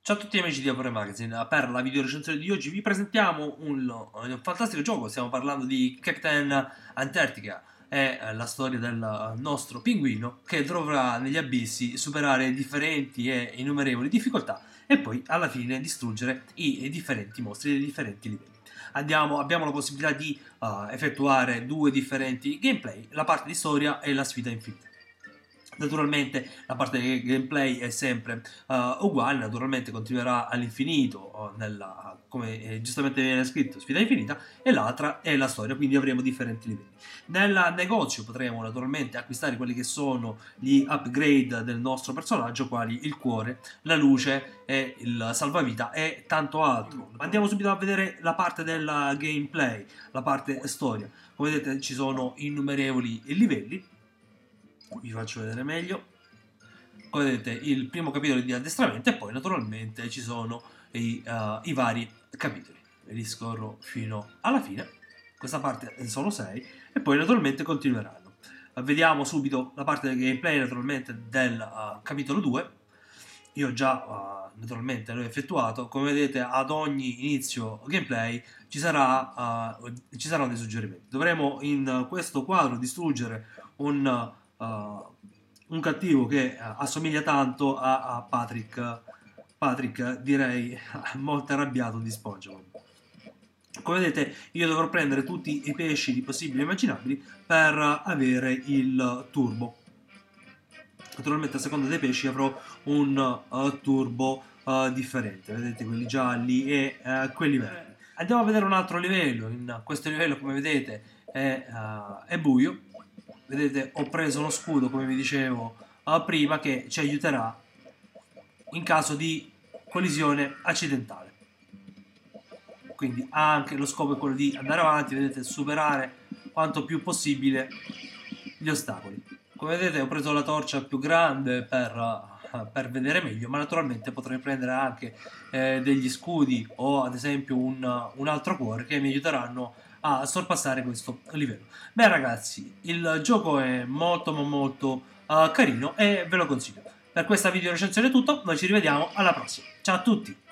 Ciao a tutti amici di Avore Magazine, per la video recensione di oggi vi presentiamo un fantastico gioco. Stiamo parlando di Captain Antarctica. È la storia del nostro pinguino che dovrà negli abissi superare differenti e innumerevoli difficoltà e poi alla fine distruggere i differenti mostri dei differenti livelli. Abbiamo la possibilità di effettuare due differenti gameplay, la parte di storia e la sfida infinita. Naturalmente la parte di gameplay è sempre uguale, naturalmente continuerà all'infinito, come giustamente viene scritto, sfida infinita, e l'altra è la storia, quindi avremo differenti livelli. Nel negozio potremo naturalmente acquistare quelli che sono gli upgrade del nostro personaggio, quali il cuore, la luce e il salvavita e tanto altro. Andiamo subito a vedere la parte del gameplay, la parte storia. Come vedete ci sono innumerevoli livelli. Vi faccio vedere meglio. Come vedete il primo capitolo di addestramento e poi naturalmente ci sono i vari capitoli. Ve li scorro fino alla fine. Questa parte sono 6 e poi naturalmente continueranno. Vediamo subito la parte del gameplay naturalmente del capitolo 2. Io già naturalmente l'ho effettuato. Come vedete ad ogni inizio gameplay ci saranno dei suggerimenti. Dovremo in questo quadro distruggere un cattivo che assomiglia tanto a Patrick, direi molto arrabbiato di SpongeBob. Come vedete io dovrò prendere tutti i pesci possibili e immaginabili per avere il turbo. Naturalmente a seconda dei pesci avrò un turbo differente, vedete quelli gialli e quelli verdi. Andiamo a vedere un altro livello. In questo livello, come vedete, è buio. Vedete, ho preso uno scudo, come vi dicevo prima, che ci aiuterà in caso di collisione accidentale. Quindi anche lo scopo è quello di andare avanti, vedete, superare quanto più possibile gli ostacoli. Come vedete ho preso la torcia più grande per vedere meglio, ma naturalmente potrei prendere anche degli scudi o ad esempio un altro cuore che mi aiuteranno a sorpassare questo livello. Beh ragazzi, il gioco è molto ma molto carino e ve lo consiglio. Per questa video recensione è tutto, noi ci rivediamo alla prossima. Ciao a tutti!